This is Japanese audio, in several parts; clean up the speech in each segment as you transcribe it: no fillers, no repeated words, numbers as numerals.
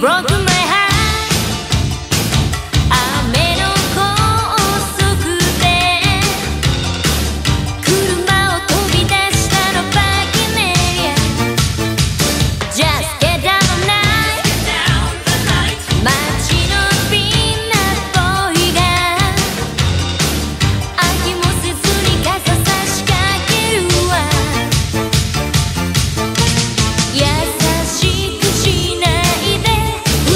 broke my heart 雨の高速で車を飛び出したのバキメリア Just get down the night 街のピンナッボーイが飽きもせずに傘差し掛けるわ優しくしないで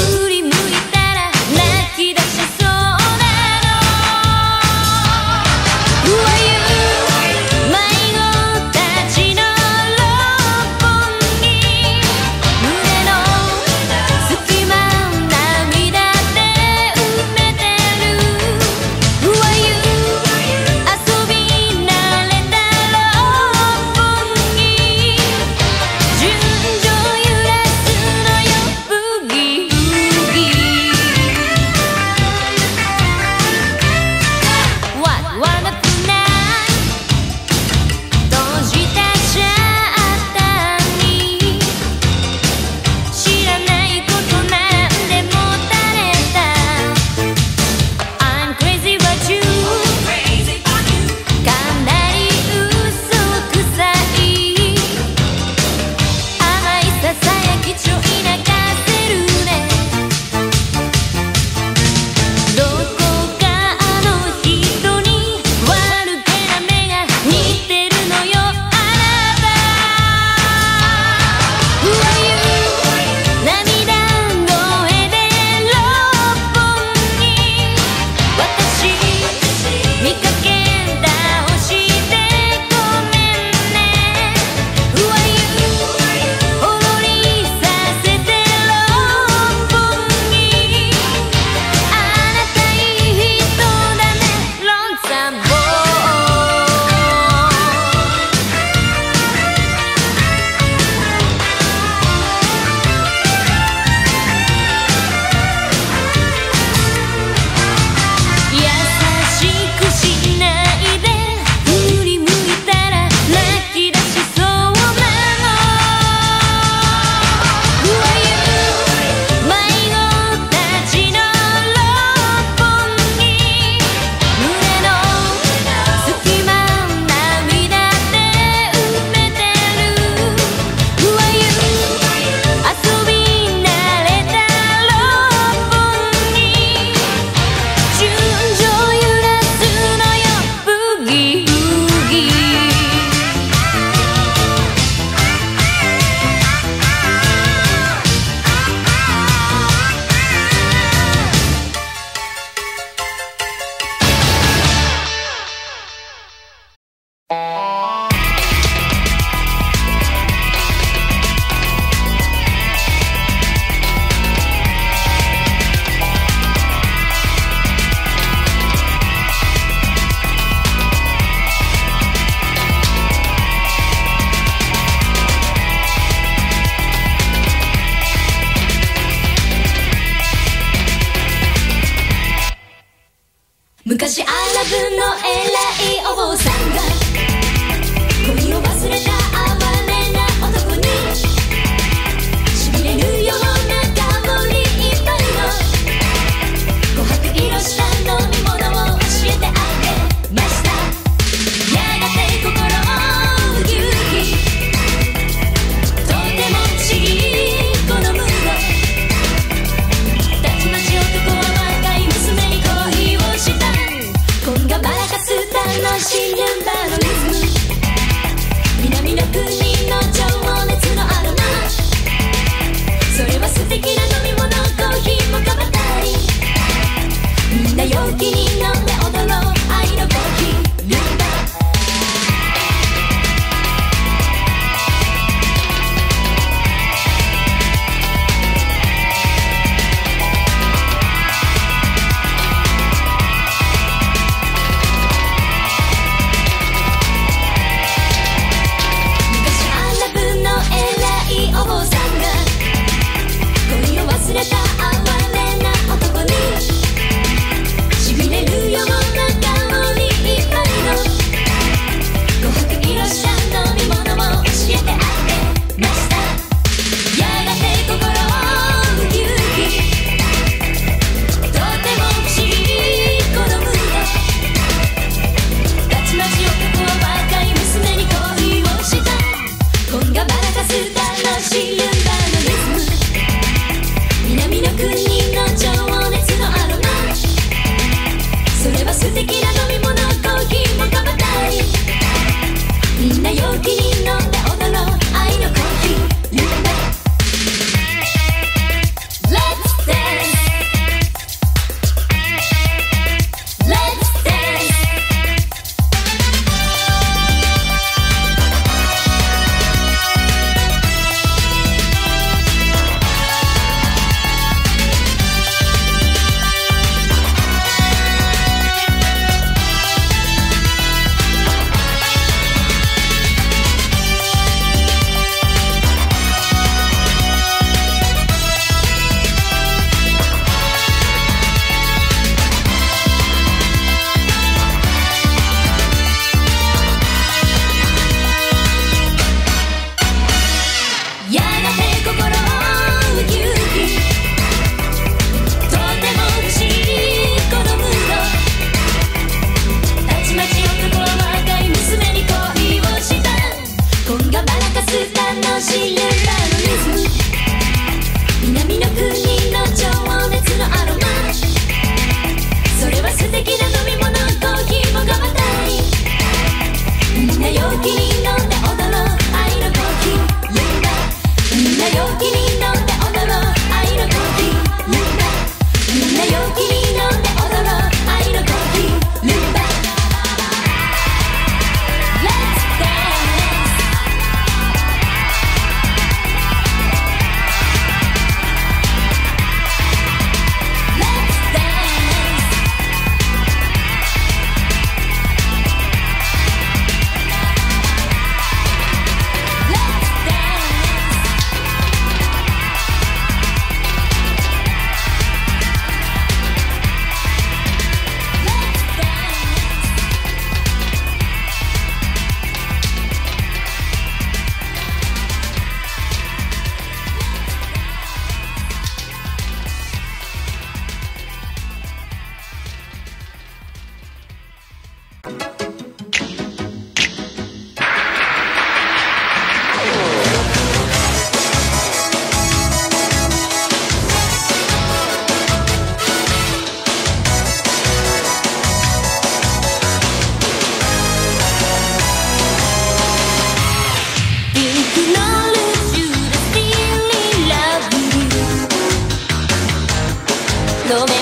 ロメオのドアに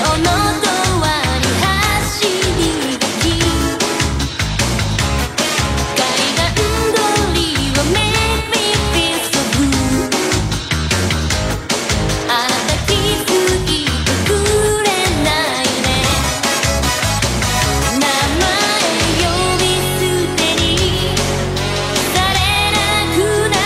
走り書き海岸鳥をメリーピースオブあなた気づいてくれないね名前呼び捨てにされなくな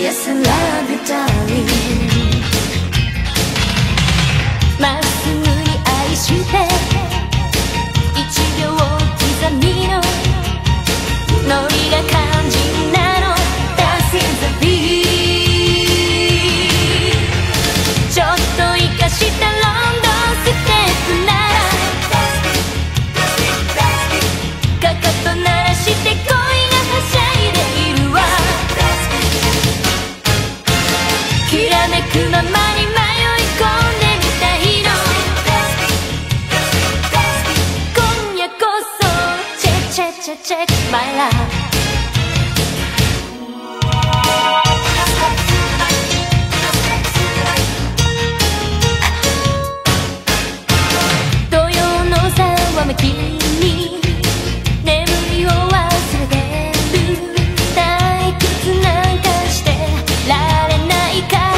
Yes, I love you, darling. まっすぐに愛して1秒刻みのノリが肝心なの That's in the beat ちょっと生かしたロンドンステップならかかと鳴らして恋がはしゃいでいるわきらめくままに迷い込んでみたいの今夜こそチェッチェッチェッチェッ My love君に眠りを忘れてる退屈なんかしてられないか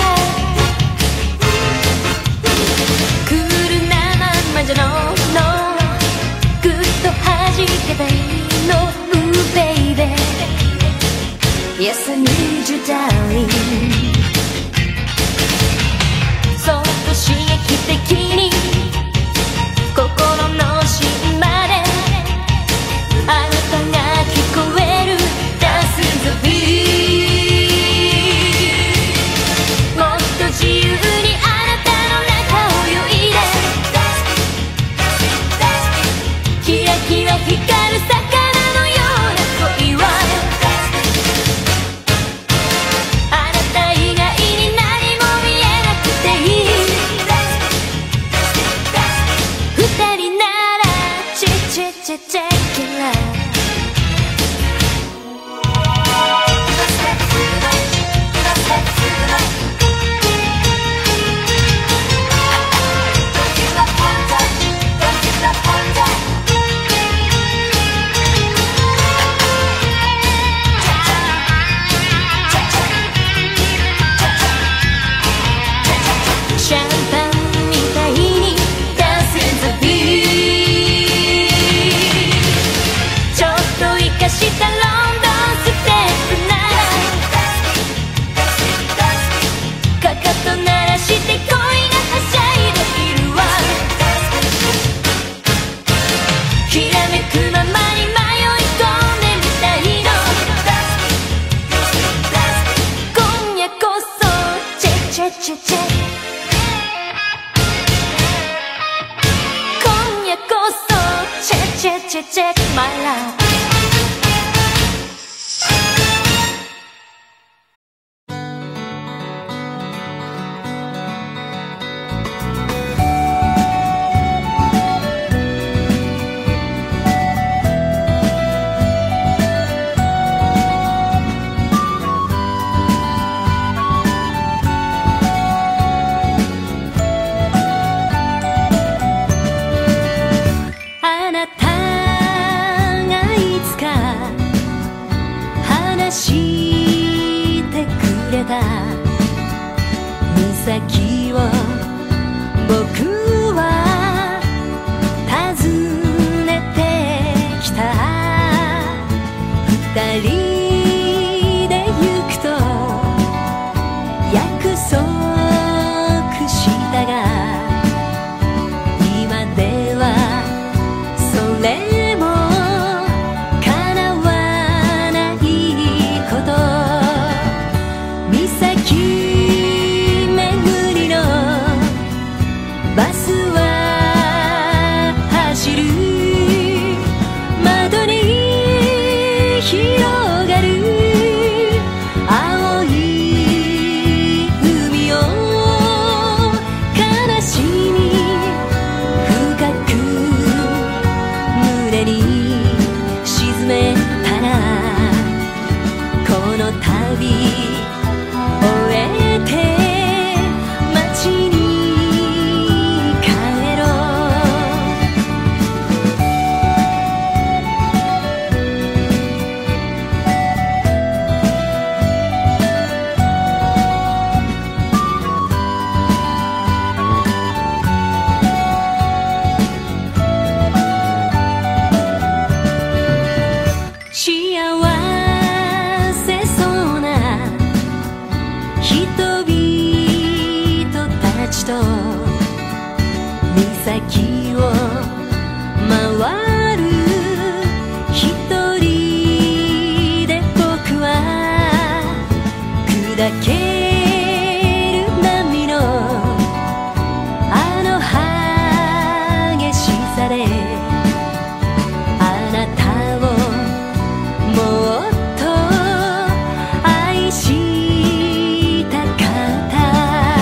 クールなまんまじゃのぐっと弾けたいの Ooh baby Yes I need you darling そっと刺激的に心の芯まであなたが聞こえる Dance in the beat もっと自由にあなたの中を泳いでキラキラ光る魚のような恋はあなた以外に何も見えなくていい二人ならチェッチェッチェッチェッキラシャンパンみたいに Dance in the beat ちょっと生かしたロンドンステップならかかと鳴らして恋がはしゃいでいるわきらめくままに迷い込んでみたいの今夜こそチェッチェッチェッチェッ今夜こそチェッチェッチェッチェッ My loveあなたがいつか話してくれた岬を僕は訪ねてきた二人で行くと約束したが今ではそれも叶わないこと岬巡りのバスは走る窓に広がる青い海を悲しみ深く胸に沈めたらこの旅終えて街に帰ろ幸せそうなしと岬を回る一人で僕は砕ける波のあの激しさであなたをもっと愛したかった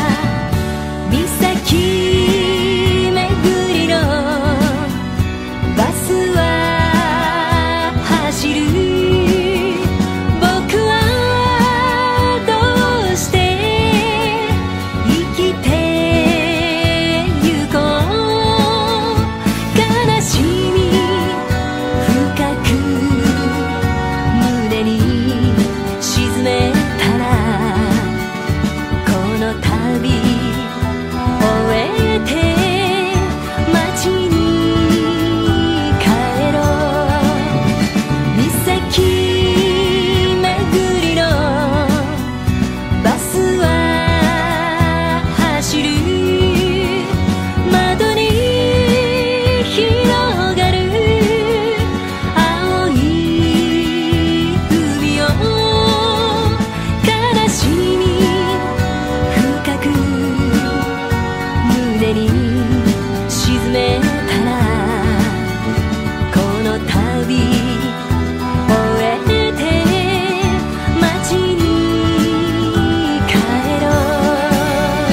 岬巡りのバスは走る僕はどうして生きてゆこう悲しみ深く胸に沈めたらこの旅終えて街に帰ろう岬巡りのバスは走る窓に広がる青い海を悲しみ深く胸に沈めたらこの旅終えて街に帰ろう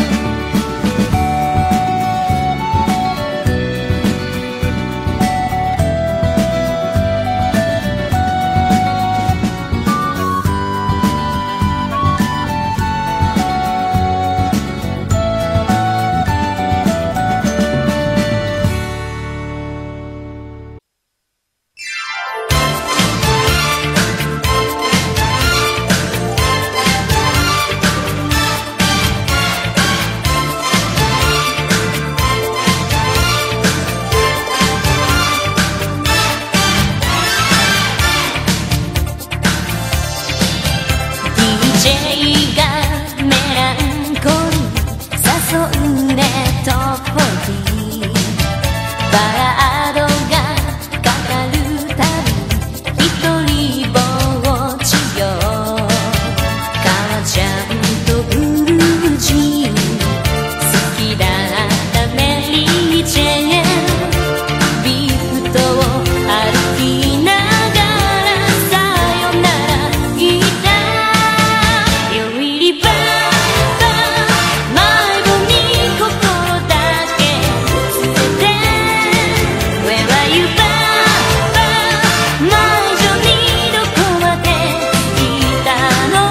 DJ がメランコリ誘うレッドボディバラードがかかるたび一人ぼっちよ母ちゃんとブルージー好きだったメリーチェーンビフトを歩きながらさよなら言ったよりばば迷子に心だけ連れて Where are you ばば迷女にどこまでいたの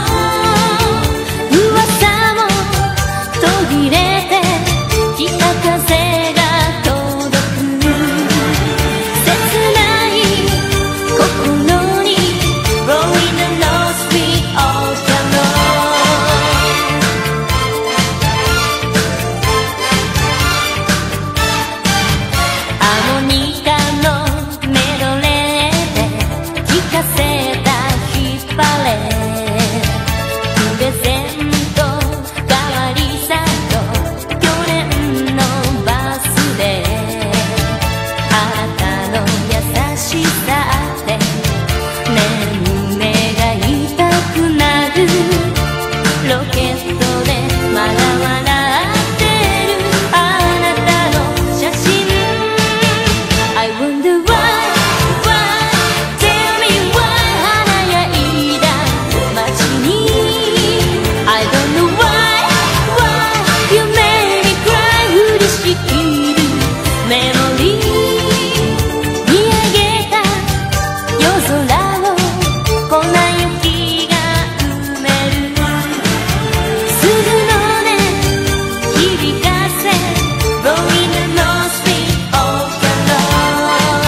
噂も途切れて北風が届く切ない心に Rolling the North Street of Carol ハーモニカのメドレーで聴かせたヒッパレプレゼント代わりさと去年のバスであなたの優しさって胸が痛くなるロケットでまだ笑ってるあなたの写真 I wonder why tell me why 華やいだ街に I don't know why you made me cry 降りしきるメモリー見上げた夜空を粉雪が埋めるすぐのね響かせ Rolling the North Street of Carol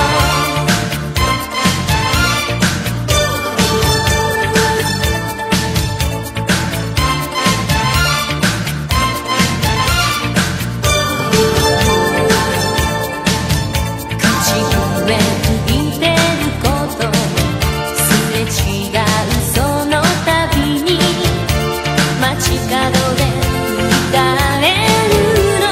口笛吹いてることすれ違うその度に街角で浮かれるの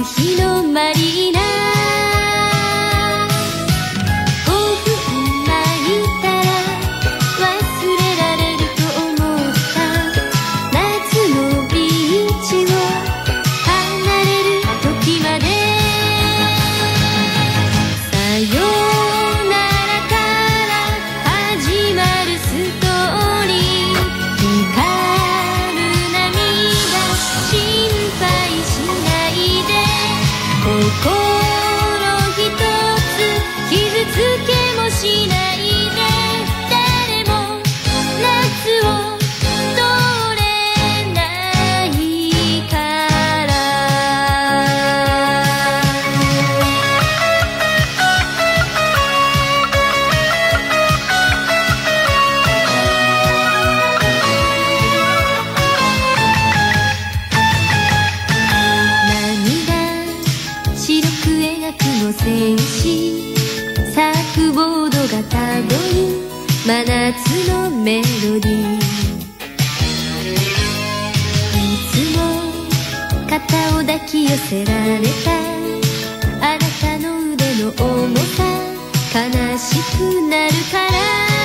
日のマリーナ5分泣いたら忘れられると思った夏のビーチを離れる時までさよならから始まるストーリー光る涙心配しないで心一つ傷つけもしないで誰も夏を通れないから波が白く描くの戦士サーフボードがたどる真夏のメロディーいつも肩を抱き寄せられたあなたの腕の重さ悲しくなるから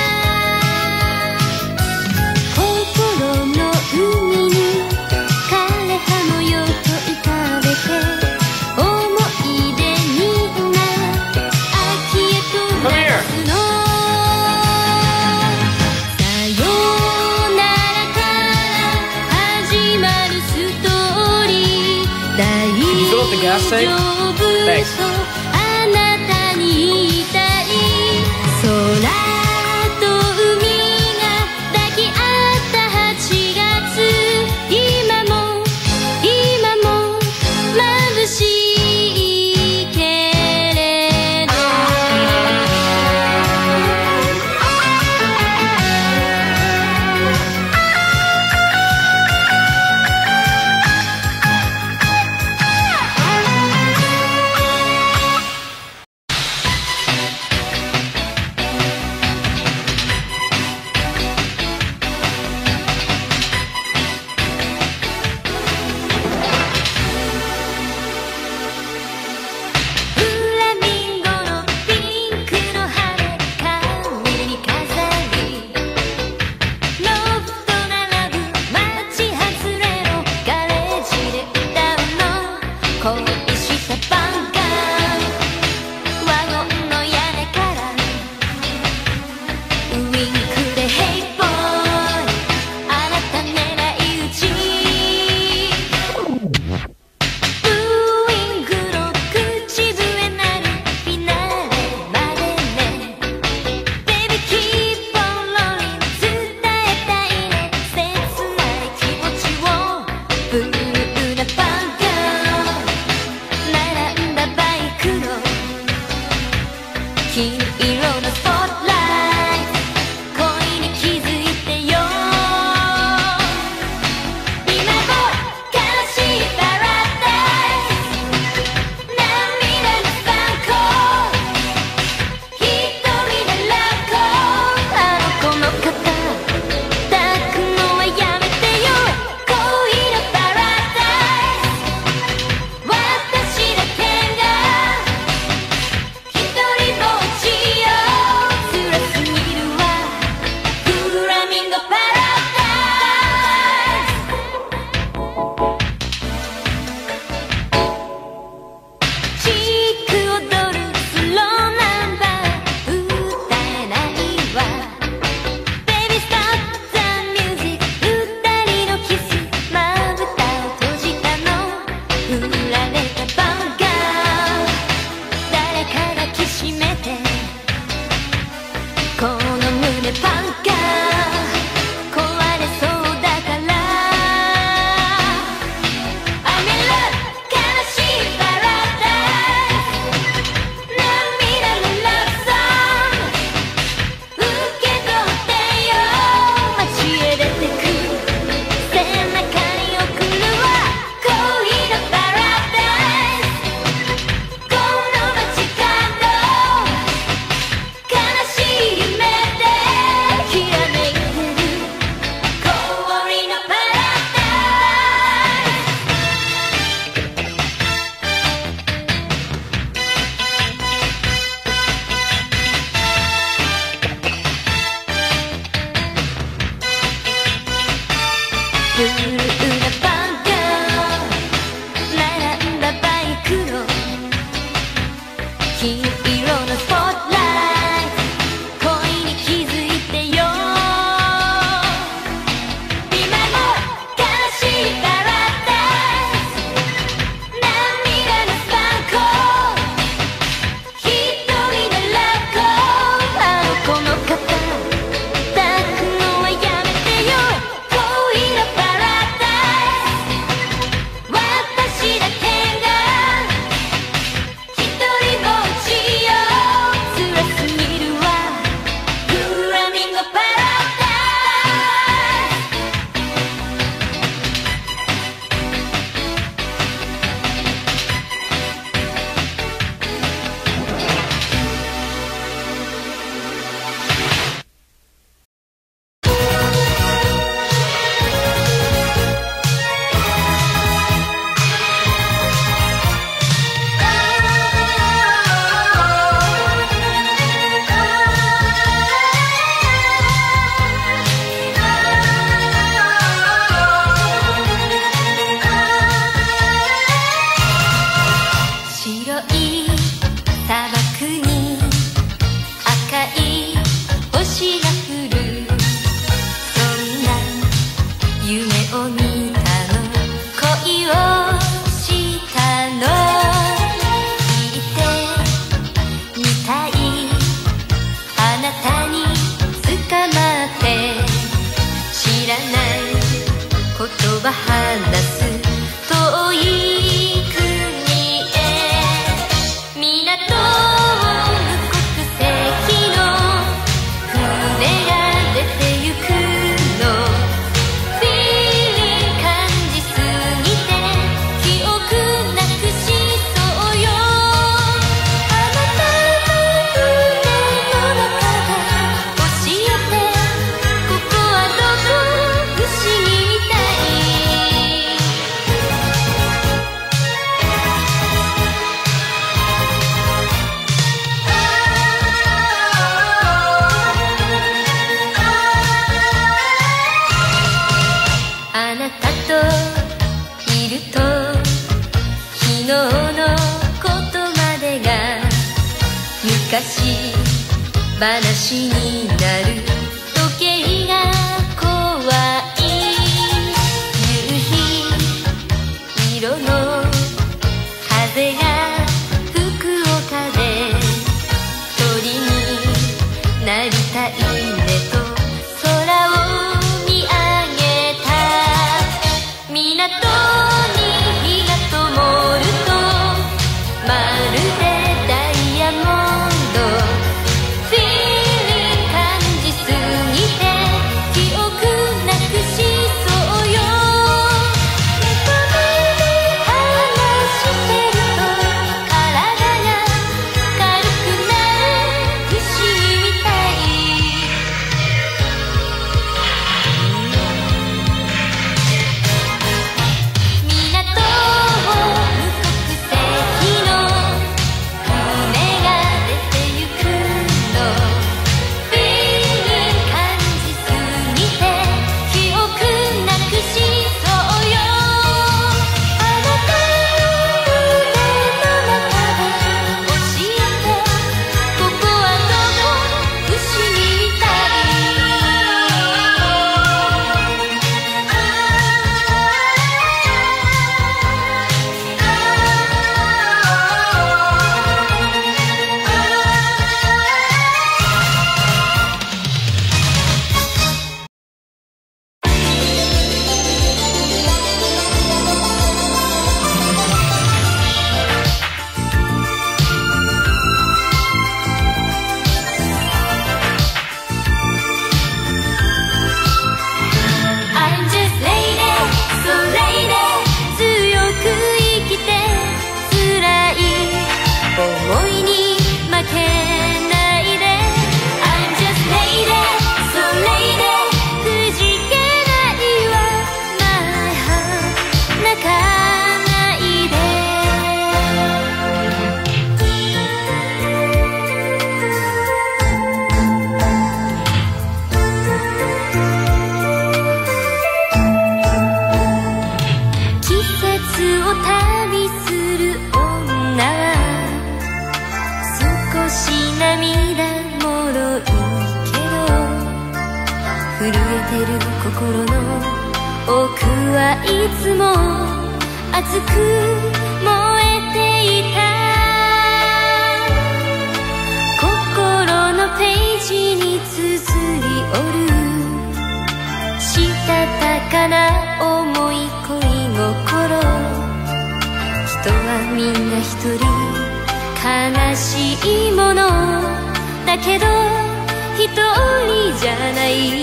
心の海に枯葉のようと浮かべて思い出みんな秋へと流すのさよならから始まるストーリー大 fill up the gas tank? 丈夫 Thanks. とあなたに言いたい空と海が抱き合った8月今も眩しいけれどフラミンゴのピンクの羽髪に飾りロフト並ぶ街外れのガレージで歌うの恋したバンカーワゴンの屋根からウインクでヘイボーイあなた狙い撃ちブーイングの口笛なるフィナーレまでね Baby keep on rolling 伝えたいの切ない気持ちをブルーなバンカー並んだバイクの金色のスポットライト恋に気づいてよ今も悲しいパラダイス涙の参考一人でラブコーあの子の肩抱くのはやめてよ恋のパラダイス私だけが一人ぼっち話になる時計が怖い夕日色の風が福岡で鳥になりたいねと空を見上げた港に火が灯るとまるでダイヤモンドフィーリング感じすぎて記憶なくしそうよ猫目で話してると体が軽くなる不思議みたい港を無国籍の船が出てゆくのフィーリング感じすぎて記憶なくしそうよあなたの胸の中で教えてここはどこ不思議みたI'm just lady, so lady 強く生きて辛い思いに負けないで I'm just lady, so lady くじけないわ My heart 泣かないで季節を旅する女は少し涙もろいけど震えてる心の奥はいつも熱く燃えていた心のページに綴りおるしたたかな思い恋心人はみんな一人悲しいものだけど一人じゃない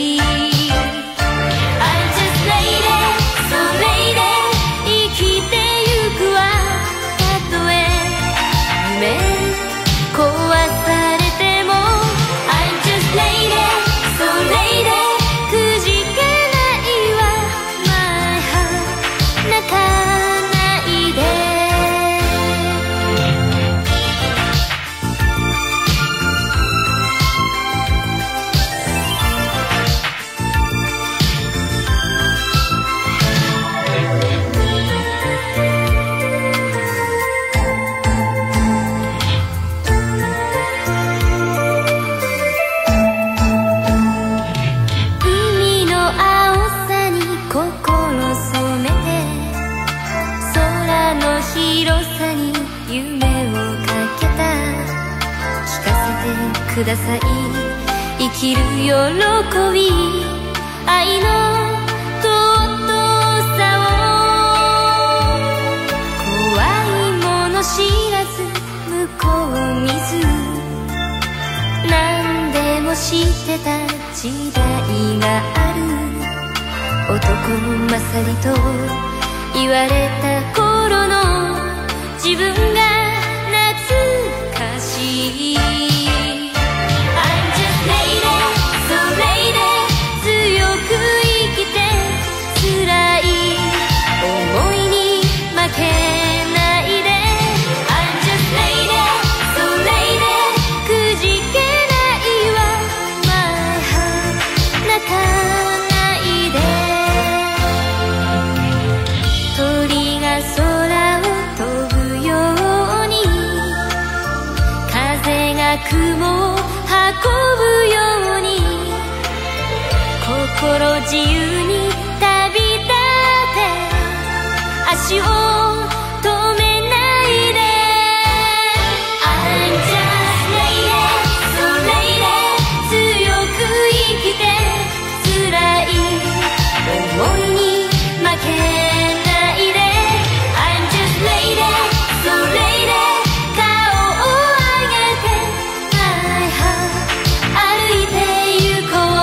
I'm just lady, so lady 生きてゆくわたとえ夢壊されても I'm just lady, so lady くじけないわ My heart 泣かないで海の青さに心染めて空の広さに夢をかけた聞かせてください生きる喜び愛の尊さを怖いもの知らず向こう見ず何でも知ってた時代がある男の勝りと言われた頃の自分が懐かしい I'm just lady, so lady 強く生きて辛い思いに負けないで I'm just lady, so lady くじけないわ My heart 泣かないで鳥が空を飛ぶように風自由に旅立て足を止めないで I'm just lady so lady 強く生きて辛い思いに負けないで I'm just lady so lady 顔を上げて My heart 歩いてゆこう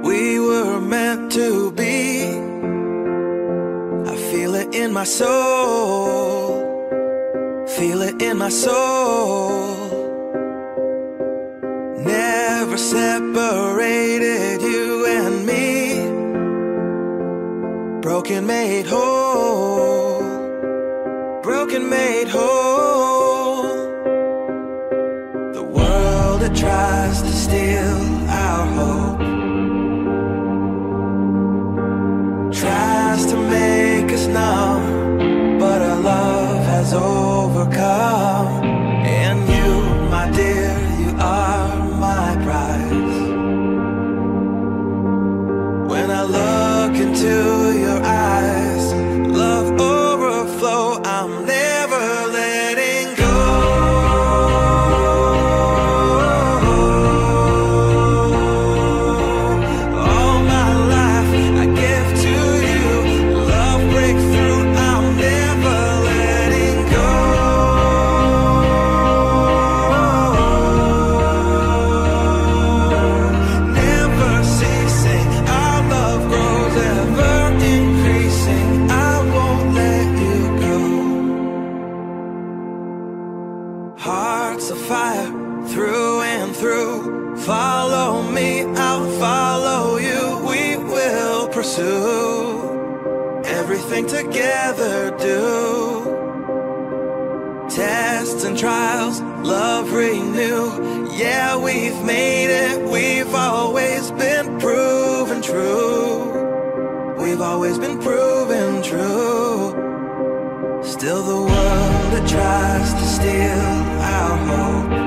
We were meant to be. I feel it in my soul. Feel it in my soul. Never separated, you and me. Broken made whole. Broken made whole. The world that tries to steal our hope tries to make us numb, but our love has overcome. And you, my dear, you are my prize. When I look into your eyes, love overflow, I'm never letting go. All my life I give to you. Love breakthrough, I'm never letting go. Never ceasing, our love grows ever increasing. I won't let you go. Hearts of fire through and through. Follow me, I'll follow you. We will pursue everything together, do. Tests and trials, love renew. Yeah, we've made it. We've always been proven true. We've always been proven true. Still the world that tries to steal our hope